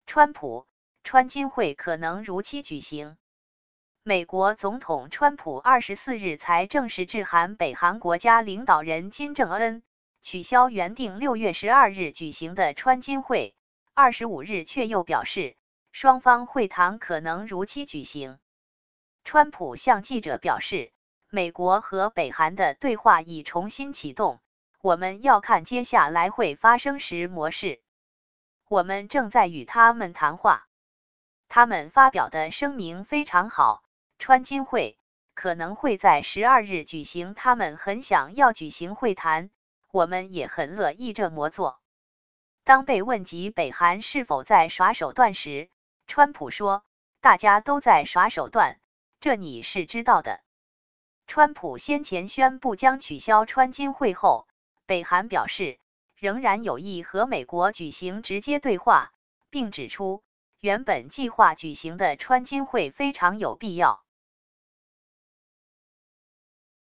川普，川金会可能如期举行。美国总统川普24日才正式致函北韩国家领导人金正恩，取消原定6月12日举行的川金会，25日却又表示，双方会谈可能如期举行。川普向记者表示，美国和北韩的对话已重新启动，我们要看接下来会发生时模式。我们正在与他们谈话。他们发表的声明非常好，川金会可能会在12日举行，他们很想要举行会谈，我们也很乐意这么做。当被问及北韩是否在耍手段时，川普说，大家都在耍手段，这你是知道的。川普先前宣布将取消川金会后，北韩表示仍然有意和美国举行直接对话，并指出原本计划举行的川金会非常有必要。